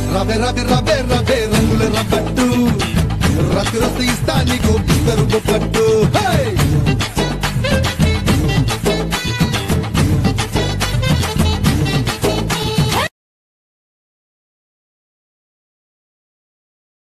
రవే రవే రవే రవే రంగుల రబ్బట్టు రాత్రి వస్తే ఇస్తా నీకు ఇద్దరు బొబ్బట్టు